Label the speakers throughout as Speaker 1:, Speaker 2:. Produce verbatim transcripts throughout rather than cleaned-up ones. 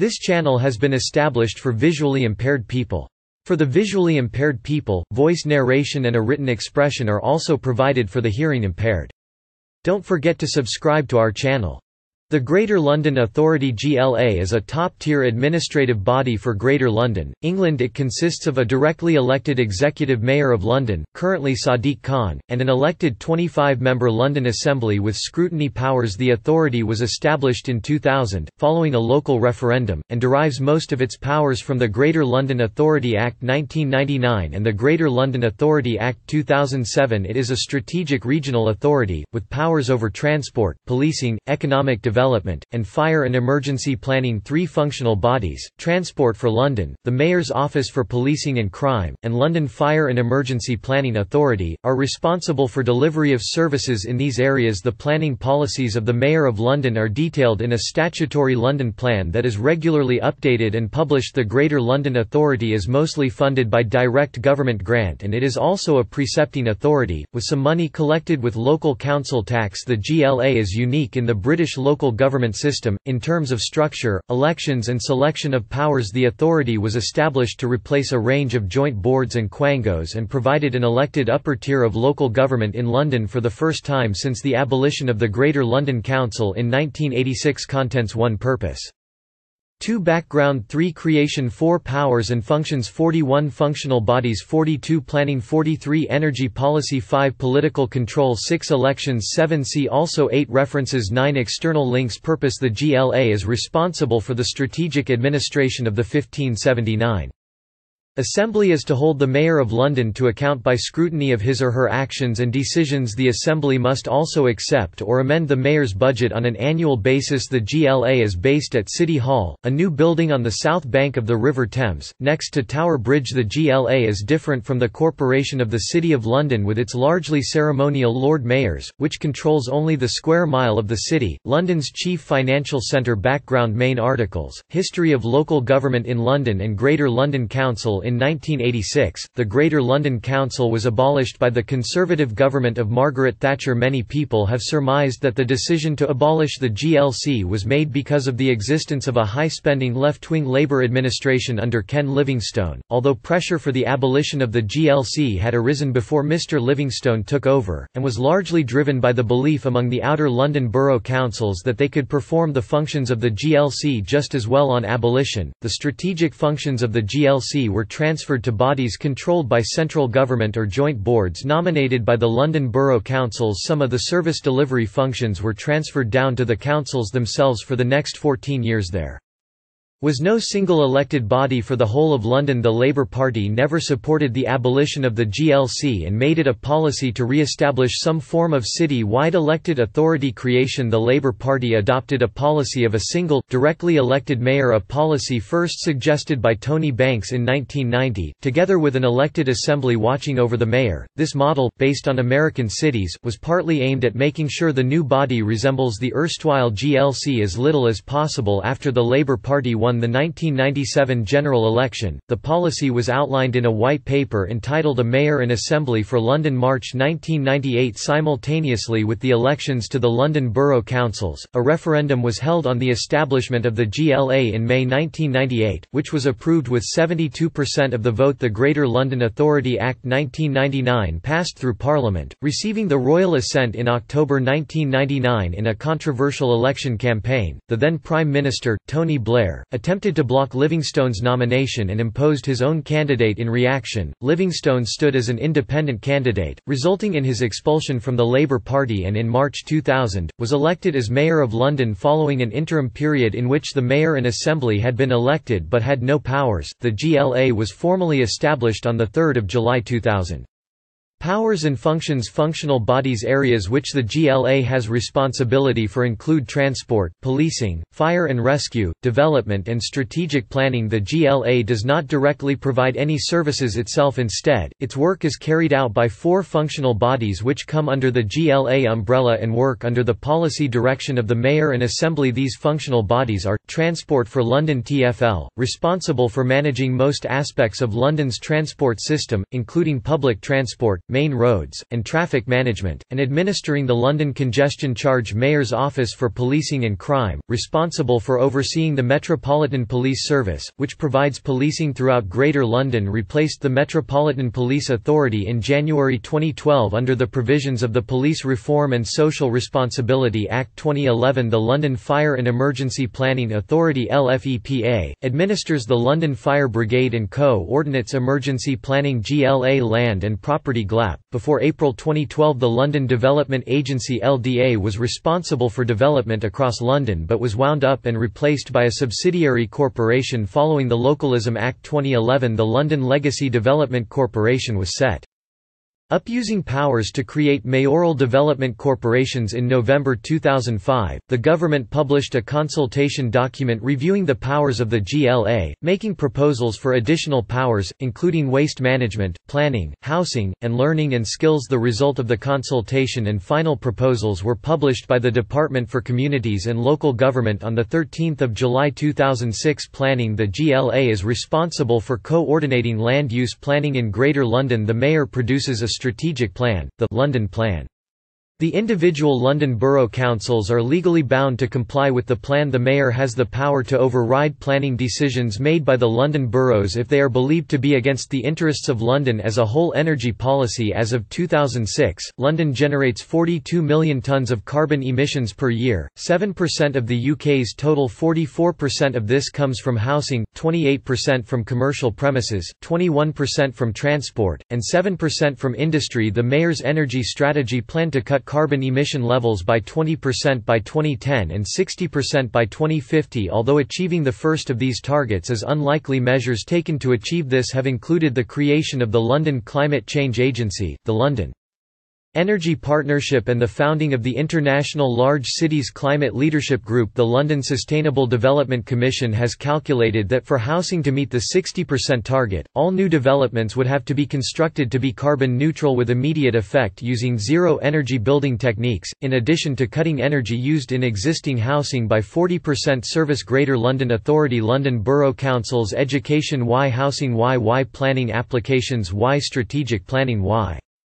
Speaker 1: This channel has been established for visually impaired people. For the visually impaired people, voice narration and a written expression are also provided for the hearing impaired. Don't forget to subscribe to our channel. The Greater London Authority G L A is a top-tier administrative body for Greater London, England. It consists of a directly elected Executive Mayor of London, currently Sadiq Khan, and an elected twenty-five member London Assembly with scrutiny powers. The authority was established in two thousand, following a local referendum, and derives most of its powers from the Greater London Authority Act nineteen ninety-nine and the Greater London Authority Act two thousand seven. It is a strategic regional authority, with powers over transport, policing, economic development, Development, and Fire and Emergency Planning. Three functional bodies, Transport for London, the Mayor's Office for Policing and Crime, and London Fire and Emergency Planning Authority, are responsible for delivery of services in these areas. The planning policies of the Mayor of London are detailed in a statutory London Plan that is regularly updated and published. The Greater London Authority is mostly funded by direct government grant, and it is also a precepting authority, with some money collected with local council tax. The G L A is unique in the British local government system. In terms of structure, elections and selection of powers, the authority was established to replace a range of joint boards and quangos and provided an elected upper tier of local government in London for the first time since the abolition of the Greater London Council in nineteen eighty-six. Contents: one Purpose, two Background, three Creation, four Powers and Functions, forty-one Functional Bodies, forty-two Planning, forty-three Energy Policy, five Political Control, six Elections, seven See also, eight References, nine External links. Purpose: the G L A is responsible for the strategic administration of the fifteen seventy-nine Assembly is to hold the Mayor of London to account by scrutiny of his or her actions and decisions. The Assembly must also accept or amend the Mayor's budget on an annual basis. The G L A is based at City Hall, a new building on the south bank of the River Thames, next to Tower Bridge. The G L A is different from the Corporation of the City of London with its largely ceremonial Lord Mayors, which controls only the square mile of the city. London's chief financial centre. Background. Main articles, History of local government in London and Greater London Council. In nineteen eighty-six, the Greater London Council was abolished by the Conservative government of Margaret Thatcher. Many people have surmised that the decision to abolish the G L C was made because of the existence of a high-spending left-wing Labour administration under Ken Livingstone, although pressure for the abolition of the G L C had arisen before Mister Livingstone took over, and was largely driven by the belief among the outer London borough councils that they could perform the functions of the G L C just as well on abolition. The strategic functions of the G L C were transferred to bodies controlled by central government or joint boards nominated by the London Borough Councils. Some of the service delivery functions were transferred down to the councils themselves. For the next fourteen years there was no single elected body for the whole of London. The Labour Party never supported the abolition of the G L C and made it a policy to re-establish some form of city-wide elected authority creation. The Labour Party adopted a policy of a single, directly elected mayor, a policy first suggested by Tony Banks in nineteen ninety, together with an elected assembly watching over the mayor. This model, based on American cities, was partly aimed at making sure the new body resembles the erstwhile G L C as little as possible. After the Labour Party won the nineteen ninety-seven general election, the policy was outlined in a white paper entitled A Mayor and Assembly for London. March nineteen ninety-eight. Simultaneously with the elections to the London Borough Councils, a referendum was held on the establishment of the G L A in May nineteen ninety-eight, which was approved with seventy-two percent of the vote. The Greater London Authority Act nineteen ninety-nine passed through Parliament, receiving the royal assent in October nineteen ninety-nine. In a controversial election campaign, the then Prime Minister, Tony Blair, attempted to block Livingstone's nomination and imposed his own candidate. In reaction, Livingstone stood as an independent candidate, resulting in his expulsion from the Labour Party, and in March two thousand, was elected as Mayor of London following an interim period in which the Mayor and Assembly had been elected but had no powers. The G L A was formally established on the third of July two thousand. Powers and functions. Functional bodies. Areas which the G L A has responsibility for include transport, policing, fire and rescue, development and strategic planning. The G L A does not directly provide any services itself. Instead, its work is carried out by four functional bodies which come under the G L A umbrella and work under the policy direction of the Mayor and Assembly. These functional bodies are: Transport for London T F L, responsible for managing most aspects of London's transport system, including public transport, main roads, and traffic management, and administering the London Congestion Charge Mayor's Office for Policing and Crime, responsible for overseeing the Metropolitan Police Service, which provides policing throughout Greater London, replaced the Metropolitan Police Authority in January twenty twelve under the provisions of the Police Reform and Social Responsibility Act twenty eleven. The London Fire and Emergency Planning Authority L F E P A, administers the London Fire Brigade and Co-ordinates Emergency Planning G L A Land and Property G L A P. Before April twenty twelve, the London Development Agency L D A was responsible for development across London but was wound up and replaced by a subsidiary corporation following the Localism Act twenty eleven. The London Legacy Development Corporation was set up using powers to create mayoral development corporations in November two thousand five. The government published a consultation document reviewing the powers of the G L A, making proposals for additional powers, including waste management, planning, housing, and learning and skills. The result of the consultation and final proposals were published by the Department for Communities and Local Government on the thirteenth of July two thousand six. Planning. The G L A is responsible for coordinating land use planning in Greater London. The Mayor produces a strategic plan, the London Plan. The individual London Borough Councils are legally bound to comply with the plan. The Mayor has the power to override planning decisions made by the London boroughs if they are believed to be against the interests of London as a whole. Energy policy. As of two thousand six, London generates forty-two million tonnes of carbon emissions per year, seven percent of the U K's total. forty-four percent of this comes from housing, twenty-eight percent from commercial premises, twenty-one percent from transport, and seven percent from industry. The Mayor's energy strategy planned to cut carbon emission levels by twenty percent by twenty ten and sixty percent by twenty fifty. Although achieving the first of these targets is unlikely, measures taken to achieve this have included the creation of the London Climate Change Agency, the London Energy Partnership, and the founding of the International Large Cities Climate Leadership Group. The London Sustainable Development Commission has calculated that for housing to meet the sixty percent target, all new developments would have to be constructed to be carbon neutral with immediate effect using zero-energy building techniques, in addition to cutting energy used in existing housing by forty percent. Service. Greater London Authority. London Borough Councils. Education. Y housing. Y Y planning applications. Y strategic planning. Y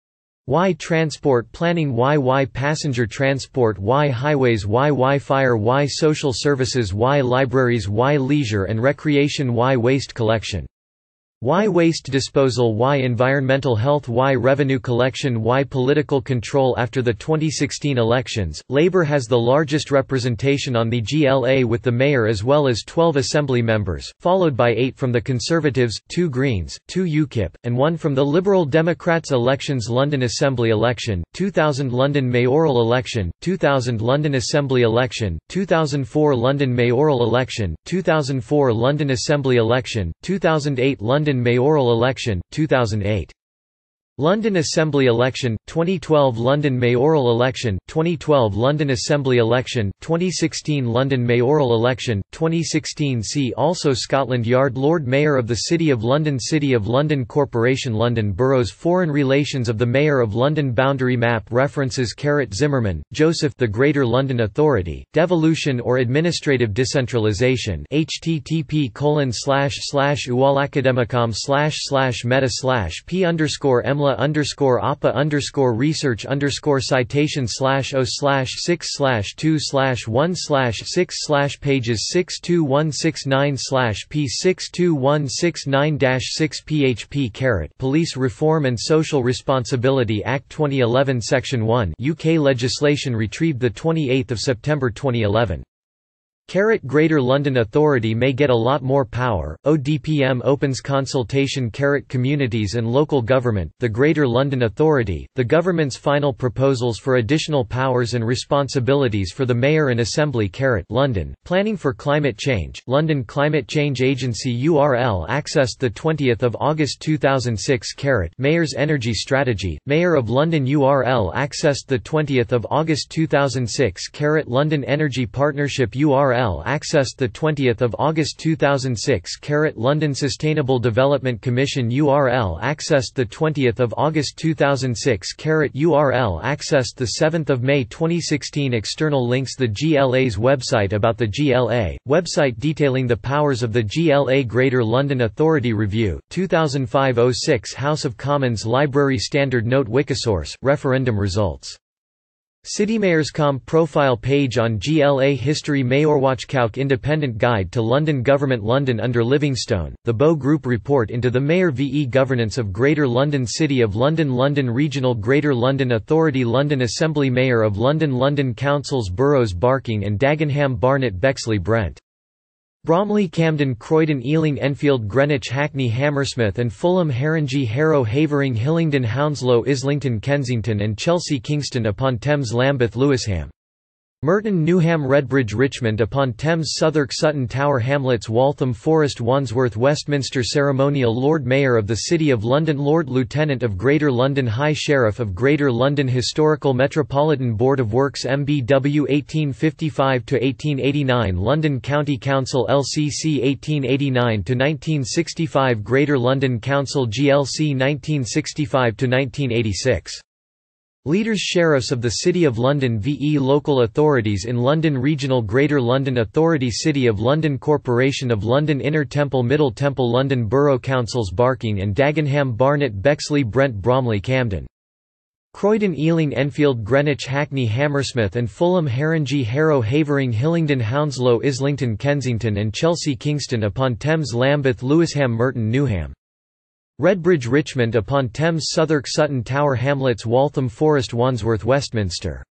Speaker 1: Y transport planning. Y Y passenger transport. Y highways. Y Y fire. Y social services. Y libraries. Y leisure and recreation. Y waste collection. Y waste disposal. Y environmental health. Y revenue collection. Y political control. After the twenty sixteen elections, Labour has the largest representation on the G L A with the Mayor as well as twelve Assembly members, followed by eight from the Conservatives, two Greens, two U KIP, and one from the Liberal Democrats. Elections. London Assembly election, two thousand. London mayoral election, two thousand. London Assembly election, two thousand four. London mayoral election, two thousand four. London Assembly election, two thousand eight. London mayoral election, two thousand eight. London Assembly election, twenty twelve. London mayoral election, twenty twelve. London Assembly election, twenty sixteen. London mayoral election, twenty sixteen. See also Scotland Yard. Lord Mayor of the City of London. City of London Corporation. London Boroughs. Foreign relations of the Mayor of London. Boundary map. References. Zimmerman, Joseph. The Greater London Authority, Devolution or Administrative Decentralisation. H T T P colon slash slash ualacademicom slash slash meta slash p underscore m underscore appa underscore research underscore citation slash o slash six slash two slash one slash six slash pages six two one six nine slash p six two one six nine dash six php caret Police Reform and Social Responsibility Act twenty eleven Section one U K legislation retrieved the twenty-eighth of September twenty eleven. Carrot Greater London Authority may get a lot more power. O D P M opens consultation. Carrot Communities and Local Government. The Greater London Authority, the government's final proposals for additional powers and responsibilities for the Mayor and Assembly. Carrot London, Planning for Climate Change. London Climate Change Agency U R L accessed the twentieth of August two thousand six. Carrot Mayor's Energy Strategy. Mayor of London U R L accessed the twentieth of August two thousand six. Carrot London Energy Partnership U R L L accessed the twentieth of August two thousand six. London Sustainable Development Commission U R L accessed the twentieth of August two thousand six. U R L accessed the seventh of May twenty sixteen. External links: the G L A's website about the G L A, website detailing the powers of the G L A. Greater London Authority Review, two thousand five oh six. House of Commons Library Standard Note. Wikisource, referendum results. CityMayorsCom profile page on G L A history. Mayorwatchcalc Independent Guide to London Government. London under Livingstone, the Bow Group Report into the Mayor v E Governance of Greater London. City of London. London Regional Greater London Authority. London Assembly. Mayor of London. London Councils. Boroughs Barking and Dagenham. Barnet. Bexley. Brent. Bromley. Camden. Croydon. Ealing. Enfield. Greenwich. Hackney. Hammersmith and Fulham. Haringey. Harrow. Havering. Hillingdon. Hounslow. Islington. Kensington and Chelsea. Kingston upon Thames. Lambeth. Lewisham. Merton. Newham. Redbridge. Richmond upon Thames. Southwark. Sutton. Tower Hamlets. Waltham Forest. Wandsworth. Westminster. Ceremonial Lord Mayor of the City of London. Lord Lieutenant of Greater London. High Sheriff of Greater London. Historical Metropolitan Board of Works M B W eighteen fifty-five to eighteen eighty-nine. London County Council L C C eighteen eighty-nine to nineteen sixty-five. Greater London Council G L C nineteen sixty-five to nineteen eighty-six. Leaders. Sheriffs of the City of London v E Local Authorities in London. Regional Greater London Authority. City of London. Corporation of London. Inner Temple. Middle Temple. London Borough Councils. Barking and Dagenham. Barnet. Bexley. Brent. Bromley. Camden. Croydon. Ealing. Enfield. Greenwich. Hackney. Hammersmith and Fulham. Haringey. Harrow. Havering. Hillingdon. Hounslow. Islington. Kensington and Chelsea. Kingston upon Thames. Lambeth. Lewisham. Merton. Newham. Redbridge. Richmond upon Thames. Southwark. Sutton. Tower Hamlets. Waltham Forest. Wandsworth. Westminster.